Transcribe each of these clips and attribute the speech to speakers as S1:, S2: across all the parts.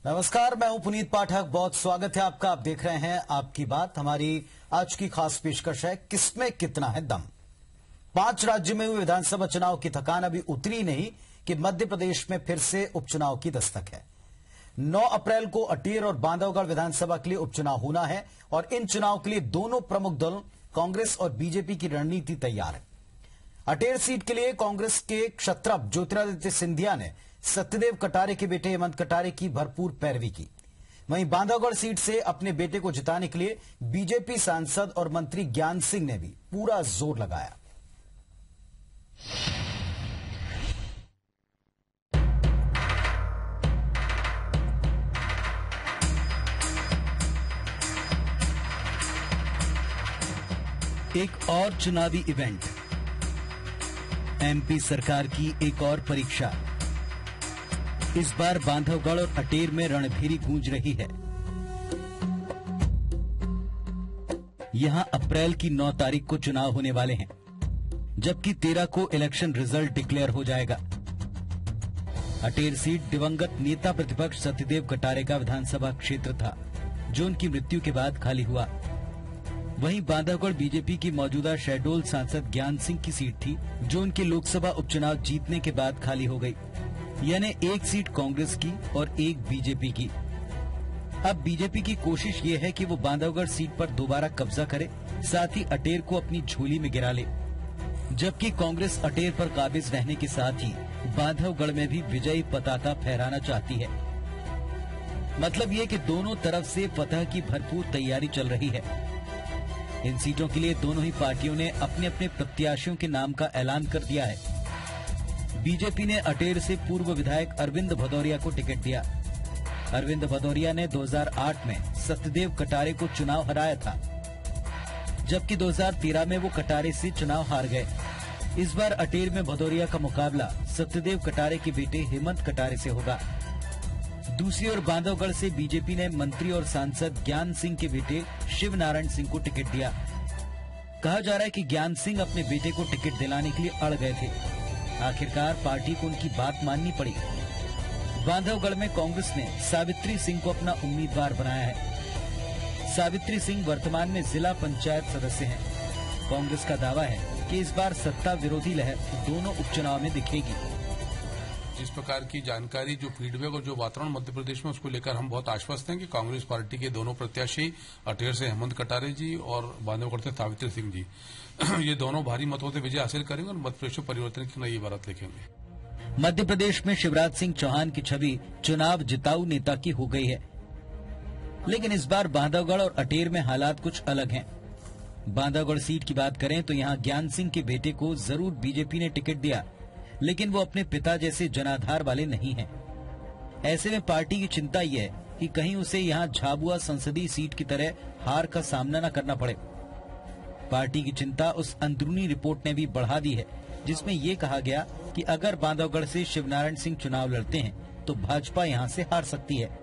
S1: नमस्कार, मैं हूं पुनीत पाठक। बहुत स्वागत है आपका। आप देख रहे हैं आपकी बात। हमारी आज की खास पेशकश है किसमें कितना है दम। 5 राज्य में हुए विधानसभा चुनाव की थकान अभी उतरी नहीं कि मध्य प्रदेश में फिर से उपचुनाव की दस्तक है। 9 अप्रैल को अटेर और बांधवगढ़ विधानसभा के लिए उपचुनाव होना है और इन चुनाव के लिए दोनों प्रमुख दल कांग्रेस और बीजेपी की रणनीति तैयार है। अटेर सीट के लिए कांग्रेस के क्षत्रप ज्योतिरादित्य सिंधिया ने सत्यदेव कटारे के बेटे हेमंत कटारे की भरपूर पैरवी की। वहीं बांधवगढ़ सीट से अपने बेटे को जिताने के लिए बीजेपी सांसद और मंत्री ज्ञान सिंह ने भी पूरा जोर लगाया। एक और चुनावी इवेंट, एमपी सरकार की एक और परीक्षा। इस बार बांधवगढ़ और अटेर में रणभेरी गूंज रही है। यहां अप्रैल की 9 तारीख को चुनाव होने वाले हैं, जबकि 13 को इलेक्शन रिजल्ट डिक्लेयर हो जाएगा। अटेर सीट दिवंगत नेता प्रतिपक्ष सत्यदेव कटारे का विधानसभा क्षेत्र था, जो उनकी मृत्यु के बाद खाली हुआ। वहीं बांधवगढ़ बीजेपी की मौजूदा शहडोल सांसद ज्ञान सिंह की सीट थी, जो उनके लोकसभा उपचुनाव जीतने के बाद खाली हो गई। यानी एक सीट कांग्रेस की और एक बीजेपी की। अब बीजेपी की कोशिश ये है कि वो बांधवगढ़ सीट पर दोबारा कब्जा करे, साथ ही अटेर को अपनी झोली में गिरा ले, जबकि कांग्रेस अटेर पर काबिज रहने के साथ ही बांधवगढ़ में भी विजयी पताका फहराना चाहती है। मतलब ये कि दोनों तरफ से फतह की भरपूर तैयारी चल रही है। इन सीटों के लिए दोनों ही पार्टियों ने अपने अपने प्रत्याशियों के नाम का ऐलान कर दिया है। बीजेपी ने अटेर से पूर्व विधायक अरविंद भदौरिया को टिकट दिया। अरविंद भदौरिया ने 2008 में सत्यदेव कटारे को चुनाव हराया था, जबकि 2013 में वो कटारे से चुनाव हार गए। इस बार अटेर में भदौरिया का मुकाबला सत्यदेव कटारे के बेटे हेमंत कटारे से होगा। दूसरी ओर बांधवगढ़ से बीजेपी ने मंत्री और सांसद ज्ञान सिंह के बेटे शिव नारायण सिंह को टिकट दिया। कहा जा रहा है कि ज्ञान सिंह अपने बेटे को टिकट दिलाने के लिए अड़ गए थे। आखिरकार पार्टी को उनकी बात माननी पड़ी। बांधवगढ़ में कांग्रेस ने सावित्री सिंह को अपना उम्मीदवार बनाया है। सावित्री सिंह वर्तमान में जिला पंचायत सदस्य हैं। कांग्रेस का दावा है कि इस बार सत्ता विरोधी लहर दोनों उपचुनाव में दिखेगी।
S2: जिस प्रकार की जानकारी, जो फीडबैक और जो वातावरण मध्य प्रदेश में, उसको लेकर हम बहुत आश्वस्त हैं कि कांग्रेस पार्टी के दोनों प्रत्याशी अटेर से हेमंत कटारे जी और बांधवगढ़ से सावित्री सिंह जी ये दोनों भारी मतों से विजय हासिल करेंगे और मध्य प्रदेश में परिवर्तन की नई इबारत लिखेंगे।
S1: मध्य प्रदेश में शिवराज सिंह चौहान की छवि चुनाव जिताऊ नेता की हो गई है, लेकिन इस बार बांधवगढ़ और अटेर में हालात कुछ अलग हैं। बांधवगढ़ सीट की बात करें तो यहाँ ज्ञान सिंह के बेटे को जरूर बीजेपी ने टिकट दिया, लेकिन वो अपने पिता जैसे जनाधार वाले नहीं हैं। ऐसे में पार्टी की चिंता ये है कि कहीं उसे यहाँ झाबुआ संसदीय सीट की तरह हार का सामना न करना पड़े। पार्टी की चिंता उस अंदरूनी रिपोर्ट ने भी बढ़ा दी है, जिसमें ये कहा गया कि अगर बांधवगढ़ से शिवनारायण सिंह चुनाव लड़ते हैं तो भाजपा यहाँ से हार सकती है।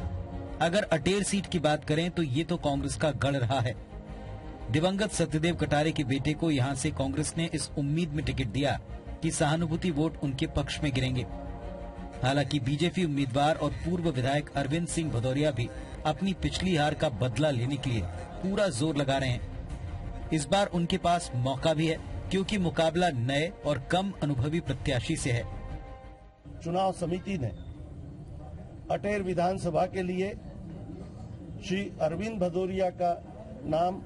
S1: अगर अटेर सीट की बात करें तो ये तो कांग्रेस का गढ़ रहा है। दिवंगत सत्यदेव कटारे के बेटे को यहाँ से कांग्रेस ने इस उम्मीद में टिकट दिया कि सहानुभूति वोट उनके पक्ष में गिरेंगे। हालांकि बीजेपी उम्मीदवार और पूर्व विधायक अरविंद सिंह भदौरिया भी अपनी पिछली हार का बदला लेने के लिए पूरा जोर लगा रहे हैं। इस बार उनके पास मौका भी है, क्योंकि मुकाबला नए और कम अनुभवी प्रत्याशी से है।
S3: चुनाव समिति ने अटेर विधानसभा के लिए श्री अरविंद भदौरिया का नाम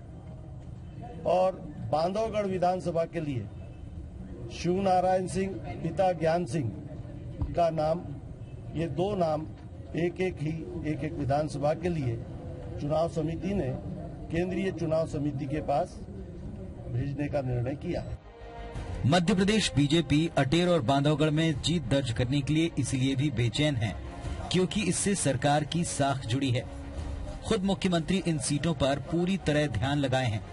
S3: और बांधवगढ़ विधानसभा के लिए शिव नारायण सिंह पिता ज्ञान सिंह का नाम, ये 2 नाम एक एक विधानसभा के लिए चुनाव समिति ने केंद्रीय चुनाव समिति के पास भेजने का निर्णय किया है।
S1: मध्य प्रदेश बीजेपी अटेर और बांधवगढ़ में जीत दर्ज करने के लिए इसलिए भी बेचैन है, क्योंकि इससे सरकार की साख जुड़ी है। खुद मुख्यमंत्री इन सीटों पर पूरी तरह ध्यान लगाए हैं।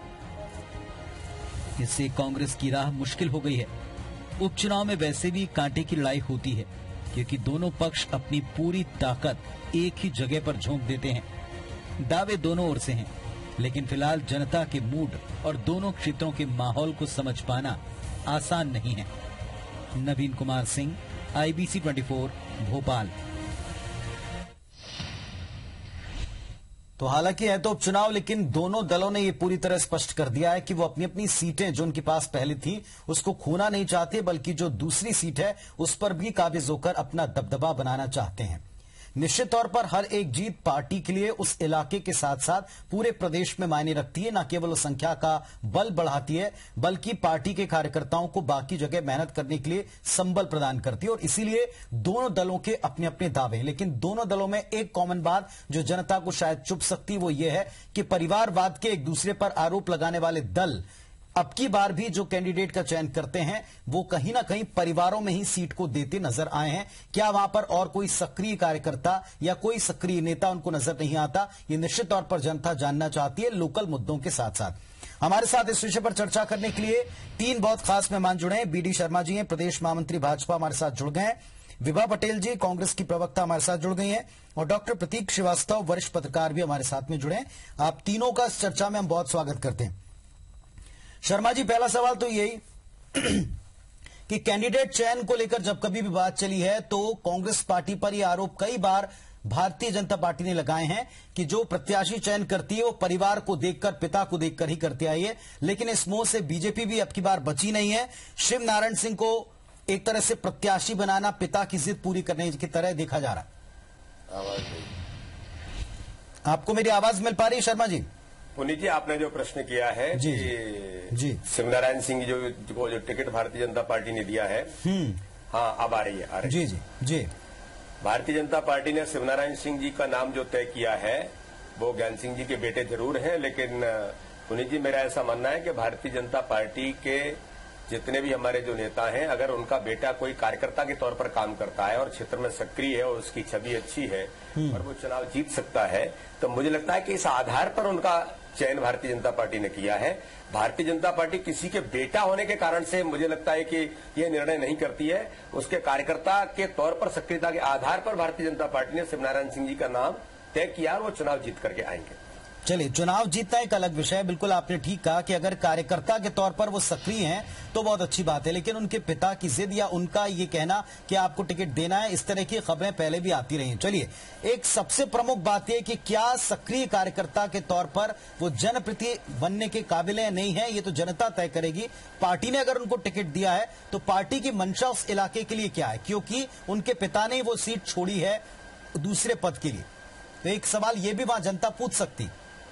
S1: इससे कांग्रेस की राह मुश्किल हो गई है। उपचुनाव में वैसे भी कांटे की लड़ाई होती है, क्योंकि दोनों पक्ष अपनी पूरी ताकत एक ही जगह पर झोंक देते हैं। दावे दोनों ओर से हैं, लेकिन फिलहाल जनता के मूड और दोनों क्षेत्रों के माहौल को समझ पाना आसान नहीं है। नवीन कुमार सिंह, IBC 24, भोपाल। तो हालांकि है तो उपचुनाव, लेकिन दोनों दलों ने ये पूरी तरह स्पष्ट कर दिया है कि वो अपनी अपनी सीटें जो उनके पास पहले थी उसको खोना नहीं चाहते, बल्कि जो दूसरी सीट है उस पर भी काबिज होकर अपना दबदबा बनाना चाहते हैं। निश्चित तौर पर हर एक जीत पार्टी के लिए उस इलाके के साथ साथ पूरे प्रदेश में मायने रखती है। न केवल उस संख्या का बल बढ़ाती है, बल्कि पार्टी के कार्यकर्ताओं को बाकी जगह मेहनत करने के लिए संबल प्रदान करती है। और इसीलिए दोनों दलों के अपने अपने दावे, लेकिन दोनों दलों में एक कॉमन बात जो जनता को शायद चुभ सकती है वो ये है कि परिवारवाद के एक दूसरे पर आरोप लगाने वाले दल अब की बार भी जो कैंडिडेट का चयन करते हैं वो कहीं ना कहीं परिवारों में ही सीट को देते नजर आए हैं। क्या वहां पर और कोई सक्रिय कार्यकर्ता या कोई सक्रिय नेता उनको नजर नहीं आता? ये निश्चित तौर पर जनता जानना चाहती है, लोकल मुद्दों के साथ साथ। हमारे साथ इस विषय पर चर्चा करने के लिए 3 बहुत खास मेहमान जुड़े हैं। बीडी शर्मा जी हैं, प्रदेश महामंत्री भाजपा, हमारे साथ जुड़ गए हैं। विभा पटेल जी, कांग्रेस की प्रवक्ता, हमारे साथ जुड़ गई हैं। और डॉक्टर प्रतीक श्रीवास्तव, वरिष्ठ पत्रकार, भी हमारे साथ में जुड़े हैं। आप तीनों का इस चर्चा में हम बहुत स्वागत करते हैं। शर्मा जी, पहला सवाल तो यही कि कैंडिडेट चयन को लेकर जब कभी भी बात चली है तो कांग्रेस पार्टी पर यह आरोप कई बार भारतीय जनता पार्टी ने लगाए हैं कि जो प्रत्याशी चयन करती है वो परिवार को देखकर, पिता को देखकर ही करती आई है। लेकिन इस मोह से बीजेपी भी अब की बार बची नहीं है। शिव नारायण सिंह को एक तरह से प्रत्याशी बनाना पिता की जिद पूरी करने की तरह देखा जा रहा है। आपको मेरी आवाज मिल पा रही है शर्मा जी?
S4: पुनीत जी, आपने जो प्रश्न किया है
S1: जी,
S4: कि
S1: जी,
S4: शिवनारायण सिंह जो टिकट भारतीय जनता पार्टी ने दिया है, हाँ अब आ रही है,
S1: जी जी जी।
S4: भारतीय जनता पार्टी ने शिवनारायण सिंह जी का नाम जो तय किया है वो ज्ञान सिंह जी के बेटे जरूर हैं, लेकिन पुनीत जी मेरा ऐसा मानना है कि भारतीय जनता पार्टी के जितने भी हमारे जो नेता हैं, अगर उनका बेटा कोई कार्यकर्ता के तौर पर काम करता है और क्षेत्र में सक्रिय है और उसकी छवि अच्छी है और वो चुनाव जीत सकता है, तो मुझे लगता है कि इस आधार पर उनका चयन भारतीय जनता पार्टी ने किया है। भारतीय जनता पार्टी किसी के बेटा होने के कारण से मुझे लगता है कि ये निर्णय नहीं करती है। उसके कार्यकर्ता के तौर पर, सक्रियता के आधार पर भारतीय जनता पार्टी ने शिवनारायण सिंह जी का नाम तय किया और वो चुनाव जीत करके आएंगे।
S1: चलिए, चुनाव जीतना एक अलग विषय है। बिल्कुल आपने ठीक कहा कि अगर कार्यकर्ता के तौर पर वो सक्रिय हैं तो बहुत अच्छी बात है, लेकिन उनके पिता की जिद या उनका ये कहना कि आपको टिकट देना है, इस तरह की खबरें पहले भी आती रही हैं। चलिए, एक सबसे प्रमुख बात यह कि क्या सक्रिय कार्यकर्ता के तौर पर वो जनप्रतिनिधि बनने के काबिल है नहीं है, ये तो जनता तय करेगी। पार्टी ने अगर उनको टिकट दिया है तो पार्टी की मंशा उस इलाके के लिए क्या है, क्योंकि उनके पिता ने वो सीट छोड़ी है दूसरे पद के लिए। तो एक सवाल ये भी वहां जनता पूछ सकती।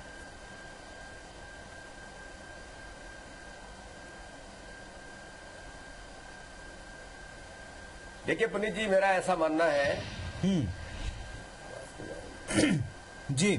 S4: देखिए पुनीत जी, मेरा ऐसा मानना है
S1: जी,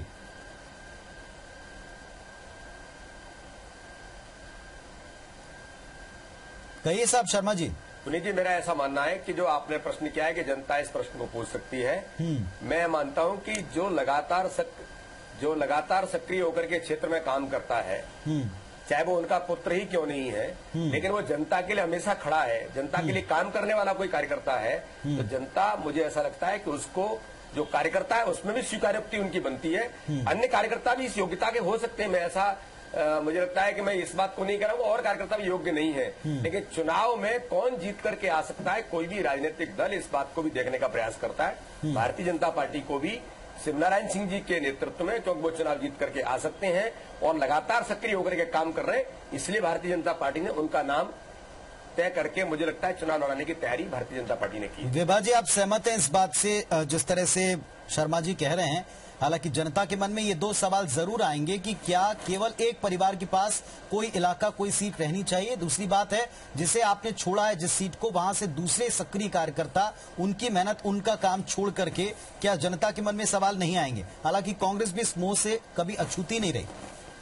S1: कहिए साहब शर्मा जी।
S4: पुनीत जी, मेरा ऐसा मानना है कि जो आपने प्रश्न किया है कि जनता इस प्रश्न को पूछ सकती है, मैं मानता हूं कि जो लगातार सक्रिय होकर के क्षेत्र में काम करता है, चाहे वो उनका पुत्र ही क्यों नहीं है, लेकिन वो जनता के लिए हमेशा खड़ा है, जनता के लिए काम करने वाला कोई कार्यकर्ता है, तो जनता, मुझे ऐसा लगता है कि उसको, जो कार्यकर्ता है उसमें भी स्वीकारोक्ति उनकी बनती है। अन्य कार्यकर्ता भी इस योग्यता के हो सकते हैं, मैं ऐसा मुझे लगता है कि मैं इस बात को नहीं कह रहा हूं और कार्यकर्ता भी योग्य नहीं है, लेकिन चुनाव में कौन जीत करके आ सकता है, कोई भी राजनीतिक दल इस बात को भी देखने का प्रयास करता है। भारतीय जनता पार्टी को भी शिवनारायण सिंह जी के नेतृत्व में, क्योंकि वो चुनाव जीत करके आ सकते हैं और लगातार सक्रिय होकर के काम कर रहे हैं, इसलिए भारतीय जनता पार्टी ने उनका नाम तय करके मुझे लगता है चुनाव लड़ाने की तैयारी भारतीय जनता पार्टी ने की।
S1: विभा जी, आप सहमत हैं इस बात से जिस तरह से शर्मा जी कह रहे हैं? हालांकि जनता के मन में ये 2 सवाल जरूर आएंगे कि क्या केवल एक परिवार के पास कोई इलाका, कोई सीट रहनी चाहिए। दूसरी बात है, जिसे आपने छोड़ा है जिस सीट को, वहां से दूसरे सक्रिय कार्यकर्ता, उनकी मेहनत, उनका काम छोड़ करके क्या जनता के मन में सवाल नहीं आएंगे? हालांकि कांग्रेस भी इस मोह से कभी अछूती नहीं रही।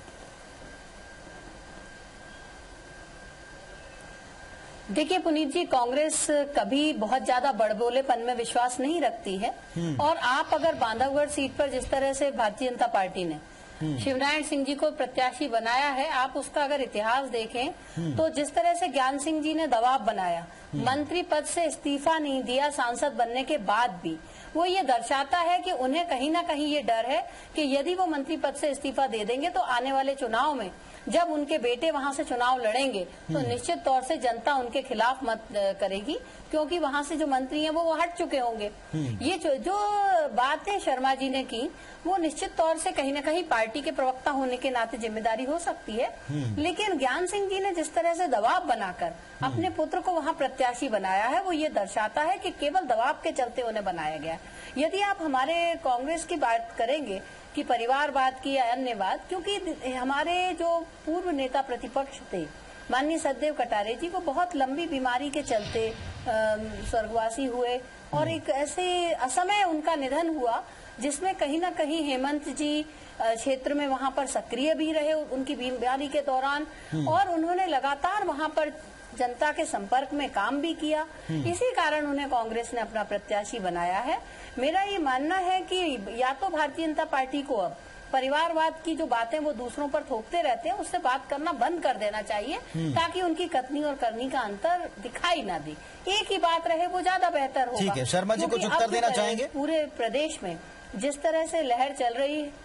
S5: देखिए पुनीत जी, कांग्रेस कभी बहुत ज्यादा बड़बोलेपन में विश्वास नहीं रखती है और आप अगर बांधवगढ़ सीट पर जिस तरह से भारतीय जनता पार्टी ने शिवनारायण सिंह जी को प्रत्याशी बनाया है, आप उसका अगर इतिहास देखें तो जिस तरह से ज्ञान सिंह जी ने दबाव बनाया, मंत्री पद से इस्तीफा नहीं दिया सांसद बनने के बाद भी, वो ये दर्शाता है कि उन्हें कहीं ना कहीं ये डर है कि यदि वो मंत्री पद से इस्तीफा दे देंगे तो आने वाले चुनाव में जब उनके बेटे वहां से चुनाव लड़ेंगे तो निश्चित तौर से जनता उनके खिलाफ मत करेगी, क्योंकि वहां से जो मंत्री हैं वो हट चुके होंगे। ये जो बातें शर्मा जी ने की वो निश्चित तौर से कहीं न कहीं पार्टी के प्रवक्ता होने के नाते जिम्मेदारी हो सकती है, लेकिन ज्ञान सिंह जी ने जिस तरह से दबाव बनाकर अपने पुत्र को वहां प्रत्याशी बनाया है वो ये दर्शाता है कि केवल दबाव के चलते उन्हें बनाया गया। यदि आप हमारे कांग्रेस की बात करेंगे कि परिवारवाद की या अन्य बात, क्योंकि हमारे जो पूर्व नेता प्रतिपक्ष थे माननीय सतदेव कटारे जी, वो बहुत लंबी बीमारी के चलते स्वर्गवासी हुए और एक ऐसे असमय उनका निधन हुआ जिसमें कहीं न कहीं हेमंत जी क्षेत्र में वहां पर सक्रिय भी रहे उनकी बीमारी के दौरान, और उन्होंने लगातार वहां पर जनता के संपर्क में काम भी किया। इसी कारण उन्हें कांग्रेस ने अपना प्रत्याशी बनाया है। मेरा ये मानना है कि या तो भारतीय जनता पार्टी को अब परिवारवाद की जो बातें वो दूसरों पर थोपते रहते हैं उससे बात करना बंद कर देना चाहिए, ताकि उनकी कथनी और करनी का अंतर दिखाई ना दे, एक ही बात रहे, वो ज्यादा बेहतर होगा।
S6: ठीक है, शर्मा जी कुछ उत्तर देना चाहेंगे?
S5: पूरे प्रदेश में जिस तरह से लहर चल रही है,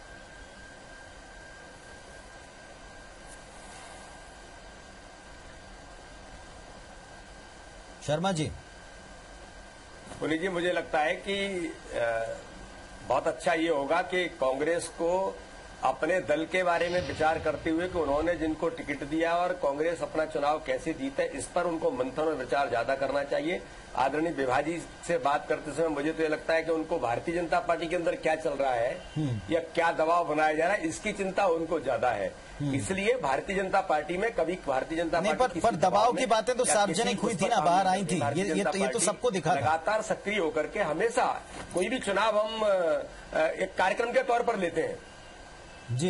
S6: शर्मा जी।
S4: पुनीत जी, मुझे लगता है कि बहुत अच्छा ये होगा कि कांग्रेस को अपने दल के बारे में विचार करते हुए कि उन्होंने जिनको टिकट दिया और कांग्रेस अपना चुनाव कैसे जीते, इस पर उनको मंथन और विचार ज्यादा करना चाहिए। आदरणीय विभा जी से बात करते समय मुझे तो ये लगता है कि उनको भारतीय जनता पार्टी के अंदर क्या चल रहा है या क्या दबाव बनाया जा रहा है, इसकी चिंता उनको ज्यादा है। इसलिए भारतीय जनता पार्टी में कभी भारतीय जनता पार्टी
S6: पर दबाव की बातें तो सार्वजनिक हुई थी ना, बाहर आई थी, ये तो सबको दिखा।
S4: लगातार सक्रिय होकर के हमेशा कोई भी चुनाव हम एक कार्यक्रम के तौर पर लेते हैं
S6: जी।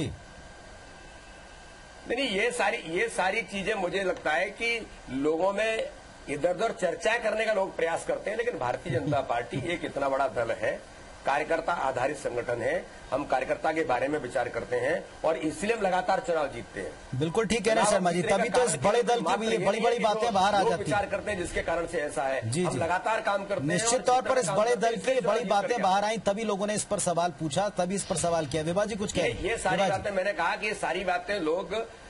S4: नहीं, ये सारी चीजें मुझे लगता है कि लोगों में इधर उधर चर्चाएं करने का लोग प्रयास करते हैं, लेकिन भारतीय जनता पार्टी एक इतना बड़ा दल है, कार्यकर्ता आधारित संगठन है, हम कार्यकर्ता के बारे में विचार करते हैं और इसलिए हम लगातार चुनाव जीतते हैं।
S6: बिल्कुल ठीक कह रहे हैं शर्मा जी, तभी तो इस बड़े दल की भी बड़ी बड़ी बातें बाहर आ जाती हैं।
S4: विचार करते हैं जिसके कारण से ऐसा है, हम लगातार काम करते हैं।
S6: निश्चित तौर पर इस बड़े दल की बड़ी बातें बाहर आई, तभी लोगों ने इस पर सवाल पूछा, तभी इस पर सवाल किया। विभा जी कुछ कहें?
S4: ये सारी बातें मैंने कहा कि ये सारी बातें लोग।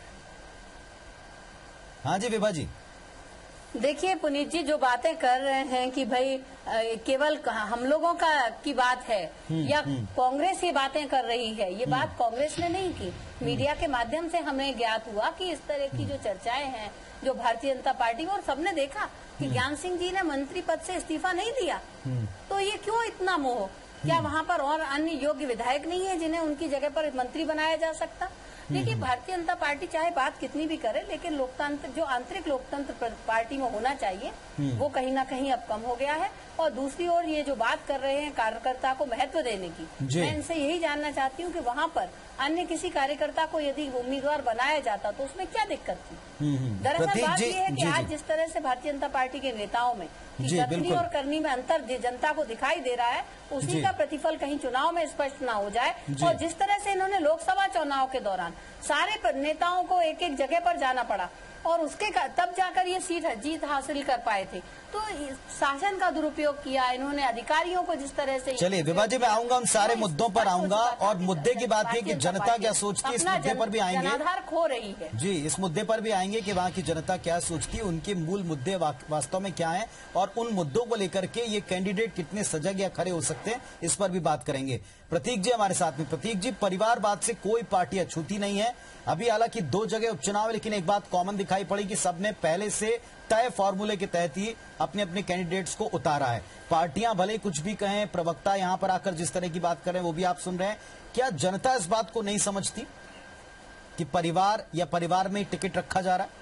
S6: हाँ जी विभा जी।
S5: देखिए पुनीत जी, जो बातें कर रहे हैं कि भाई केवल हम लोगों की बात है या कांग्रेस ये बातें कर रही है, ये बात कांग्रेस ने नहीं की। मीडिया के माध्यम से हमें ज्ञात हुआ कि इस तरह की जो चर्चाएं हैं जो भारतीय जनता पार्टी में, और सबने देखा कि ज्ञान सिंह जी ने मंत्री पद से इस्तीफा नहीं दिया, तो ये क्यों इतना मोह? क्या वहाँ पर और अन्य योग्य विधायक नहीं है जिन्हें उनकी जगह पर मंत्री बनाया जा सकता? देखिए, भारतीय जनता पार्टी चाहे बात कितनी भी करे, लेकिन लोकतंत्र, जो आंतरिक लोकतंत्र पार्टी में होना चाहिए, वो कहीं ना कहीं अब कम हो गया है। और दूसरी ओर ये जो बात कर रहे हैं कार्यकर्ता को महत्व देने की, मैं इनसे यही जानना चाहती हूँ कि वहाँ पर अन्य किसी कार्यकर्ता को यदि उम्मीदवार बनाया जाता तो उसमें क्या दिक्कत थी? दरअसल बात यह है कि आज जिस तरह से भारतीय जनता पार्टी के नेताओं में कथनी और करनी में अंतर जनता को दिखाई दे रहा है, उसी का प्रतिफल कहीं चुनाव में स्पष्ट ना हो जाए। और जिस तरह से इन्होंने लोकसभा चुनाव के दौरान सारे नेताओं को एक एक जगह पर जाना पड़ा और उसके तब जाकर ये जीत हासिल कर पाए थे, तो शासन का दुरुपयोग किया इन्होंने, अधिकारियों को जिस तरह से।
S6: चलिए विभा जी, मैं आऊंगा उन सारे मुद्दों पर आऊंगा, और मुद्दे की बात है कि जनता क्या सोचती है, इस मुद्दे पर भी आएंगे।
S5: जनाधार खो रही है
S6: जी, इस मुद्दे पर भी आएंगे कि वहाँ की जनता क्या सोचती है, उनके मूल मुद्दे वास्तव में क्या है, और उन मुद्दों को लेकर के ये कैंडिडेट कितने सजग या खड़े हो सकते हैं, इस पर भी बात करेंगे। प्रतीक जी हमारे साथ में। प्रतीक जी, परिवारवाद से कोई पार्टी अछूती नहीं है। अभी हालांकि 2 जगह उपचुनाव है, लेकिन एक बात कॉमन दिखाई पड़ी कि सबने पहले से तय फॉर्मूले के तहत ही अपने अपने कैंडिडेट्स को उतारा है। पार्टियां भले कुछ भी कहें, प्रवक्ता यहां पर आकर जिस तरह की बात कर रहे हैं वो भी आप सुन रहे हैं। क्या जनता इस बात को नहीं समझती कि परिवार या परिवार में टिकट रखा जा रहा है?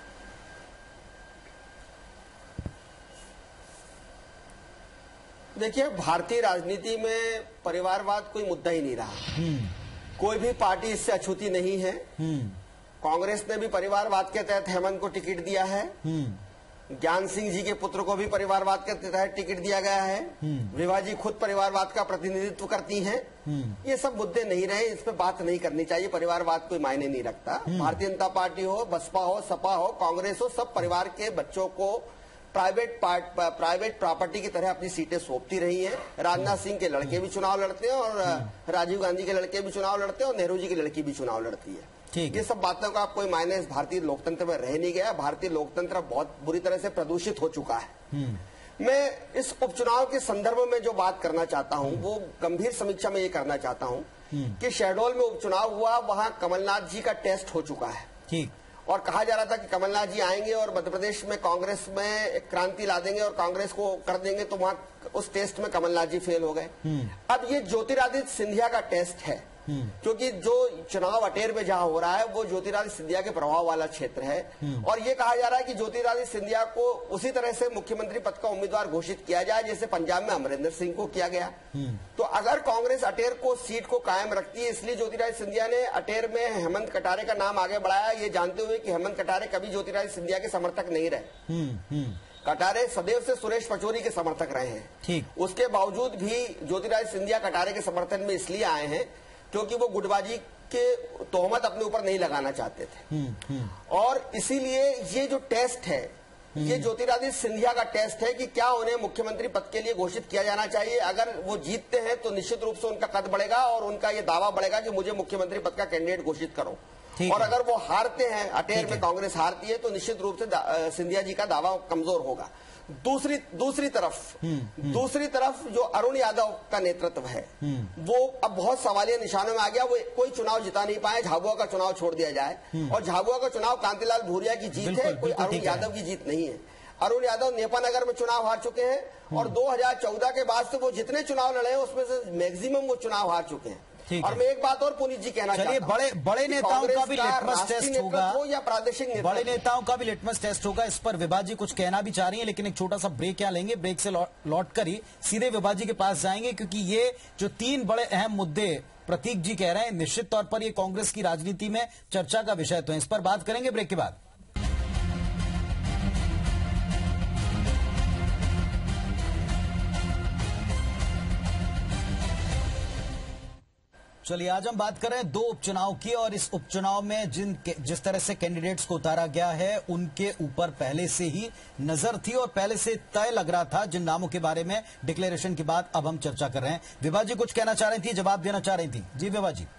S7: देखिए, भारतीय राजनीति में परिवारवाद कोई मुद्दा ही नहीं रहा। कोई भी पार्टी इससे अछूती नहीं है। कांग्रेस ने भी परिवारवाद के तहत हेमंत को टिकट दिया है। ज्ञान सिंह जी के पुत्र को भी परिवारवाद के तहत टिकट दिया गया है। विभा जी खुद परिवारवाद का प्रतिनिधित्व करती हैं। ये सब मुद्दे नहीं रहे, इस पे बात नहीं करनी चाहिए। परिवारवाद कोई मायने नहीं रखता। भारतीय जनता पार्टी हो, बसपा हो, सपा हो, कांग्रेस हो, सब परिवार के बच्चों को प्राइवेट प्रॉपर्टी की तरह अपनी सीटें सौंपती रही हैं। राजनाथ सिंह के लड़के भी चुनाव लड़ते हैं और राजीव गांधी के लड़के भी चुनाव लड़ते हैं और नेहरू जी की लड़की भी चुनाव लड़ती है। ये सब बातों का कोई मायने इस भारतीय लोकतंत्र में रह नहीं गया। भारतीय लोकतंत्र बहुत बुरी तरह से प्रदूषित हो चुका है। मैं इस उपचुनाव के संदर्भ में जो बात करना चाहता हूं, वो गंभीर समीक्षा में ये करना चाहता हूं कि शहडोल में उपचुनाव हुआ, वहां कमलनाथ जी का टेस्ट हो चुका है। ठीक। और कहा जा रहा था कि कमलनाथ जी आएंगे और मध्य प्रदेश में कांग्रेस में एक क्रांति ला देंगे और कांग्रेस को कर देंगे, तो वहां उस टेस्ट में कमलनाथ जी फेल हो गए। अब ये ज्योतिरादित्य सिंधिया का टेस्ट है, क्योंकि जो चुनाव अटेर में जहां हो रहा है वो ज्योतिरादित्य सिंधिया के प्रभाव वाला क्षेत्र है। और ये कहा जा रहा है कि ज्योतिरादित्य सिंधिया को उसी तरह से मुख्यमंत्री पद का उम्मीदवार घोषित किया जाए जैसे पंजाब में अमरिंदर सिंह को किया गया। तो अगर कांग्रेस अटेर को सीट को कायम रखती है, इसलिए ज्योतिरादित्य सिंधिया ने अटेर में हेमंत कटारे का नाम आगे बढ़ाया, ये जानते हुए कि हेमंत कटारे कभी ज्योतिरादित्य सिंधिया के समर्थक नहीं रहे। कटारे सदैव से सुरेश पचौरी के समर्थक रहे हैं। ठीक। उसके बावजूद भी ज्योतिरादित्य सिंधिया कटारे के समर्थन में इसलिए आए हैं क्योंकि वो गुटबाजी के तोहमत अपने ऊपर नहीं लगाना चाहते थे। और इसीलिए ये जो टेस्ट है, ये ज्योतिरादित्य सिंधिया का टेस्ट है कि क्या उन्हें मुख्यमंत्री पद के लिए घोषित किया जाना चाहिए। अगर वो जीतते हैं तो निश्चित रूप से उनका कद बढ़ेगा और उनका ये दावा बढ़ेगा कि मुझे मुख्यमंत्री पद का कैंडिडेट घोषित करो। और अगर वो हारते हैं, अटेर में कांग्रेस हारती है, तो निश्चित रूप से सिंधिया जी का दावा कमजोर होगा। दूसरी तरफ जो अरुण यादव का नेतृत्व है, वो अब बहुत सवालिया निशानों में आ गया। वो कोई चुनाव जिता नहीं पाए, झाबुआ का चुनाव छोड़ दिया जाए। और झाबुआ का चुनाव कांतिलाल भूरिया की जीत है, कोई अरुण यादव की जीत नहीं है। अरुण यादव नेपानगर में चुनाव हार चुके हैं और 2014 के बाद से वो जितने चुनाव लड़े हैं उसमें से मैक्सिमम वो चुनाव हार चुके हैं। और मैं एक बात और पुनीत जी कहना चाहता हूं,
S6: बड़े नेताओं का भी लिटमस टेस्ट होगा
S7: या प्रादेशिक
S6: बड़े नेताओं का भी लिटमस टेस्ट होगा। इस पर विभा जी कुछ कहना भी चाह रही है, लेकिन एक छोटा सा ब्रेक यहाँ लेंगे। ब्रेक से लौट कर ही सीधे विभा जी के पास जाएंगे, क्योंकि ये जो 3 बड़े अहम मुद्दे प्रतीक जी कह रहे हैं, निश्चित तौर पर ये कांग्रेस की राजनीति में चर्चा का विषय तो है। इस पर बात करेंगे ब्रेक के बाद। चलिए, आज हम बात कर रहे हैं 2 उपचुनाव की, और इस उपचुनाव में जिस तरह से कैंडिडेट्स को उतारा गया है उनके ऊपर पहले से ही नजर थी और पहले से तय लग रहा था जिन नामों के बारे में डिक्लेरेशन के बाद अब हम चर्चा कर रहे हैं। विभा जी कुछ कहना चाह रही थी, जवाब देना चाह रही थी। जी विभा जी।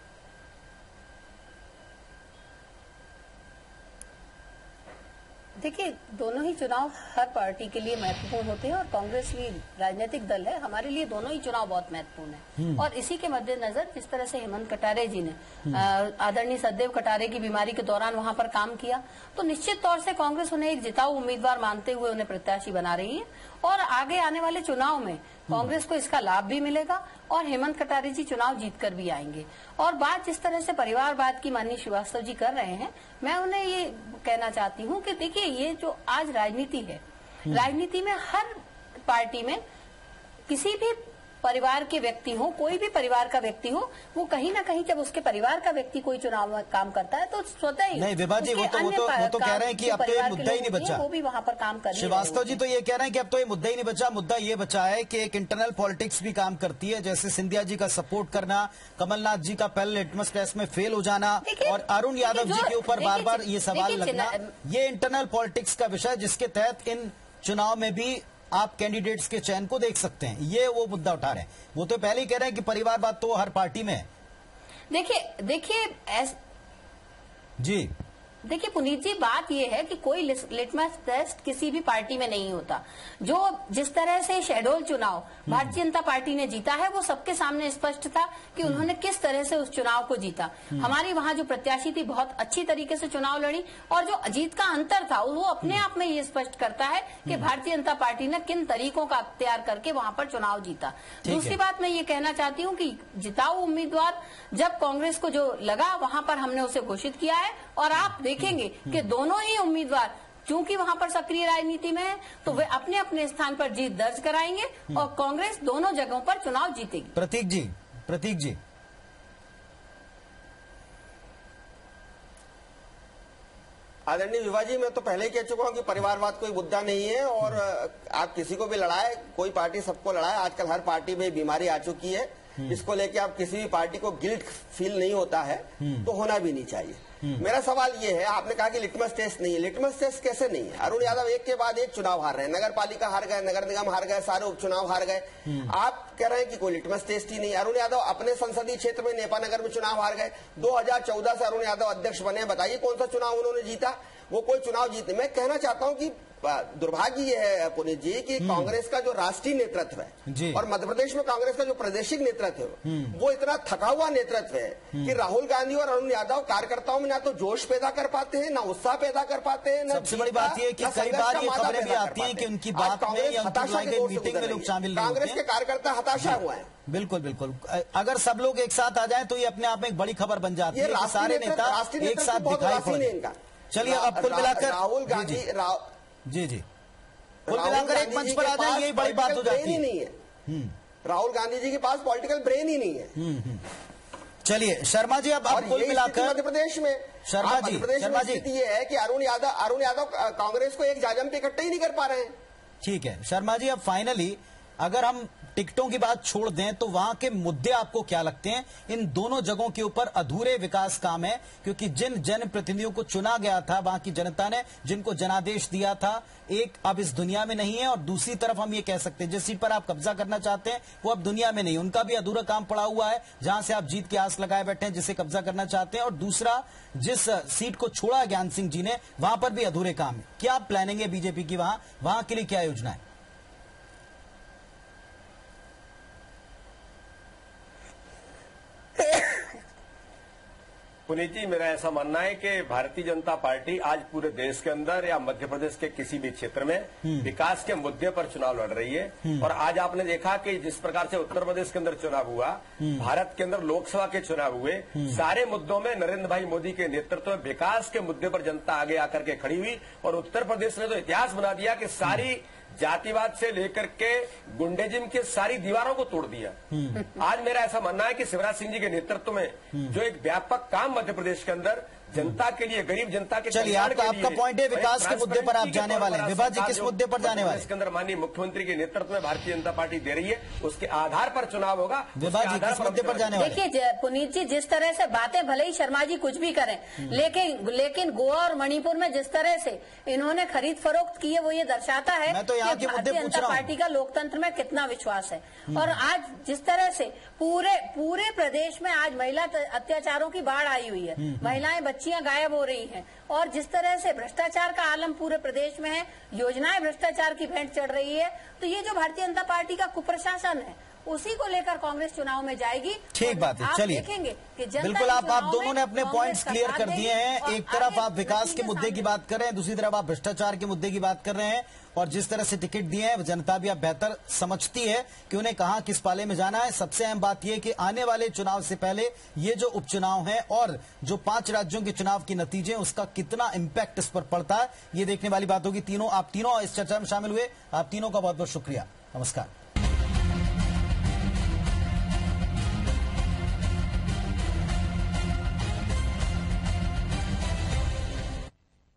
S5: देखिए, दोनों ही चुनाव हर पार्टी के लिए महत्वपूर्ण होते हैं और कांग्रेस भी राजनीतिक दल है, हमारे लिए दोनों ही चुनाव बहुत महत्वपूर्ण है। और इसी के मद्देनजर जिस तरह से हेमंत कटारे जी ने आदरणीय सदैव कटारे की बीमारी के दौरान वहां पर काम किया, तो निश्चित तौर से कांग्रेस उन्हें एक जिताऊ उम्मीदवार मानते हुए उन्हें प्रत्याशी बना रही है। और आगे आने वाले चुनाव में कांग्रेस को इसका लाभ भी मिलेगा और हेमंत कटारे जी चुनाव जीतकर भी आएंगे। और बात जिस तरह से परिवारवाद की माननीय श्रीवास्तव जी कर रहे हैं, मैं उन्हें ये कहना चाहती हूँ कि देखिए, ये जो आज राजनीति है, राजनीति में हर पार्टी में किसी भी परिवार के व्यक्ति हो, कोई भी परिवार का व्यक्ति हो, वो कहीं ना कहीं जब उसके परिवार का व्यक्ति कोई चुनाव में काम करता है तो स्वतः ही
S6: नहीं। विभा जी, वो तो कह रहे हैं कि अब तो ये मुद्दा ही नहीं बचा,
S5: वो भी वहां पर काम कर रहे हैं।
S6: श्रीवास्तव जी तो ये कह रहे हैं कि अब तो ये मुद्दा ही नहीं बचा। मुद्दा ये बचा है कि एक इंटरनल पॉलिटिक्स भी काम करती है, जैसे सिंधिया जी का सपोर्ट करना, कमलनाथ जी का पहले लिटमस टेस्ट में फेल हो जाना और अरुण यादव जी के ऊपर बार बार ये सवाल लगना, ये इंटरनल पॉलिटिक्स का विषय जिसके तहत इन चुनाव में भी आप कैंडिडेट्स के चयन को देख सकते हैं। ये वो मुद्दा उठा रहे हैं। वो तो पहले ही कह रहे हैं कि परिवारवाद तो हर पार्टी में है।
S5: देखिए देखिए पुनीत जी, बात यह है कि कोई लिटमस टेस्ट किसी भी पार्टी में नहीं होता। जो जिस तरह से शहडोल चुनाव भारतीय जनता पार्टी ने जीता है, वो सबके सामने स्पष्ट था कि उन्होंने किस तरह से उस चुनाव को जीता। हमारी वहां जो प्रत्याशी थी बहुत अच्छी तरीके से चुनाव लड़ी और जो जीत का अंतर था वो अपने आप में ये स्पष्ट करता है कि भारतीय जनता पार्टी ने किन तरीकों का अख्तियार करके वहां पर चुनाव जीता। दूसरी बात मैं ये कहना चाहती हूँ कि जिताऊ उम्मीदवार जब कांग्रेस को जो लगा वहां पर हमने उसे घोषित किया है और आप देखेंगे कि दोनों ही उम्मीदवार चूंकि वहां पर सक्रिय राजनीति में है तो वे अपने अपने स्थान पर जीत दर्ज कराएंगे और कांग्रेस दोनों जगहों पर चुनाव जीतेगी।
S6: प्रतीक जी
S7: आदरणीय विभा जी, मैं तो पहले ही कह चुका हूं कि परिवारवाद कोई मुद्दा नहीं है और आप किसी को भी लड़ाए, कोई पार्टी सबको लड़ाए। आजकल हर पार्टी में बीमारी आ चुकी है, इसको लेके आप किसी भी पार्टी को गिल्ट फील नहीं होता है तो होना भी नहीं चाहिए। मेरा सवाल ये है, आपने कहा कि लिटमस टेस्ट नहीं है। लिटमस टेस्ट कैसे नहीं है? अरुण यादव एक के बाद एक चुनाव हार रहे हैं, नगर पालिका हार गए, नगर निगम हार गए, सारे उपचुनाव हार गए। आप कह रहे हैं कि कोई लिटमस टेस्ट ही नहीं। अरुण यादव अपने संसदीय क्षेत्र में नेपानगर में चुनाव हार गए। 2014 से अरुण यादव अध्यक्ष बने, बताइए कौन सा चुनाव उन्होंने जीता? वो कोई चुनाव जीतने। मैं कहना चाहता हूं कि दुर्भाग्य ये है पुनीत जी कि कांग्रेस का जो राष्ट्रीय नेतृत्व है और मध्य प्रदेश में कांग्रेस का जो प्रादेशिक नेतृत्व है वो इतना थका हुआ नेतृत्व है कि राहुल गांधी और अरुण यादव कार्यकर्ताओं में ना तो जोश पैदा कर पाते हैं, ना उत्साह पैदा कर पाते हैं।
S6: सबसे बड़ी बात यह कि कई बार ये खबरें भी आती हैं कि उनकी बात में या उनकी मीटिंग में लोग शामिल नहीं होते।
S7: कांग्रेस के कार्यकर्ता हताशा हुआ है।
S6: बिल्कुल बिल्कुल। अगर सब लोग एक साथ आ जाएं तो ये अपने आप में एक बड़ी खबर बन जाती है कि सारे नेता एक साथ दिखाई पड़े। चलिए अब कुल मिलाकर
S7: राहुल गांधी
S6: जी कुल मिलाकर एक मंच पर आ जाए, यही बड़ी बात हो जाती है।
S7: नहीं है राहुल गांधी जी के पास पॉलिटिकल ब्रेन ही नहीं है।
S6: चलिए शर्मा जी, अब कुल मिलाकर
S7: मध्य प्रदेश में
S6: शर्मा जी
S7: स्थिति ये है कि अरुण यादव कांग्रेस को एक जाजम पे इकट्ठा ही नहीं कर पा रहे हैं।
S6: ठीक है शर्मा जी, अब फाइनली अगर हम टिकटों की बात छोड़ दें तो वहां के मुद्दे आपको क्या लगते हैं? इन दोनों जगहों के ऊपर अधूरे विकास काम है, क्योंकि जिन जनप्रतिनिधियों को चुना गया था वहां की जनता ने, जिनको जनादेश दिया था, एक अब इस दुनिया में नहीं है, और दूसरी तरफ हम ये कह सकते हैं जिस सीट पर आप कब्जा करना चाहते हैं वो अब दुनिया में नहीं, उनका भी अधूरा काम पड़ा हुआ है, जहां से आप जीत की आस लगाए बैठे हैं, जिसे कब्जा करना चाहते हैं। और दूसरा, जिस सीट को छोड़ा ज्ञान सिंह जी ने, वहां पर भी अधूरे काम है। क्या प्लानिंग है बीजेपी की वहां के लिए, क्या योजना है?
S4: पुनीत जी, मेरा ऐसा मानना है कि भारतीय जनता पार्टी आज पूरे देश के अंदर या मध्य प्रदेश के किसी भी क्षेत्र में विकास के मुद्दे पर चुनाव लड़ रही है। और आज आपने देखा कि जिस प्रकार से उत्तर प्रदेश के अंदर चुनाव हुआ, भारत के अंदर लोकसभा के चुनाव हुए, सारे मुद्दों में नरेंद्र भाई मोदी के नेतृत्व में विकास के मुद्दे पर जनता आगे आकर के खड़ी हुई। और उत्तर प्रदेश ने तो इतिहास बना दिया कि सारी जातिवाद से लेकर के गुंडेजिम की सारी दीवारों को तोड़ दिया। आज मेरा ऐसा मानना है कि शिवराज सिंह जी के नेतृत्व में जो एक व्यापक काम मध्य प्रदेश के अंदर जनता के लिए, गरीब जनता के
S6: चलिए आपका पॉइंट है, विकास के मुद्दे पर आप जाने वाले हैं। विभा जी, किस मुद्दे पर जाने वाले?
S4: इसके अंदर माननीय मुख्यमंत्री के नेतृत्व में भारतीय जनता पार्टी दे रही है, उसके आधार पर चुनाव होगा।
S6: विभा जी, किस मुद्दे पर जाने वाले?
S5: देखिए पुनीत जी, जिस तरह से बातें भले ही शर्मा जी कुछ भी करें, लेकिन गोवा और मणिपुर में जिस तरह से इन्होंने खरीद फरोख्त की है वो ये दर्शाता है
S6: कि भारतीय जनता
S5: पार्टी का लोकतंत्र में कितना विश्वास है। और आज जिस तरह से पूरे प्रदेश में आज महिला अत्याचारों की बाढ़ आई हुई है, महिलाएं बच्चियां गायब हो रही हैं, और जिस तरह से भ्रष्टाचार का आलम पूरे प्रदेश में है, योजनाएं भ्रष्टाचार की भेंट चढ़ रही है, तो ये जो भारतीय जनता पार्टी का कुप्रशासन है उसी को लेकर कांग्रेस चुनाव में जाएगी।
S6: ठीक बात है, चलिए
S5: देखेंगे कि
S6: बिल्कुल आप दोनों ने अपने पॉइंट्स क्लियर कर दिए हैं। एक तरफ आप विकास के मुद्दे की बात कर रहे हैं, दूसरी तरफ आप भ्रष्टाचार के मुद्दे की बात कर रहे हैं, और जिस तरह से टिकट दिए हैं जनता भी अब बेहतर समझती है कि उन्हें कहां किस पाले में जाना है। सबसे अहम बात यह कि आने वाले चुनाव से पहले ये जो उपचुनाव है और जो 5 राज्यों के चुनाव के नतीजे, उसका कितना इंपैक्ट इस पर पड़ता है, ये देखने वाली बात होगी। आप तीनों इस चर्चा में शामिल हुए, आप तीनों का बहुत बहुत शुक्रिया। नमस्कार।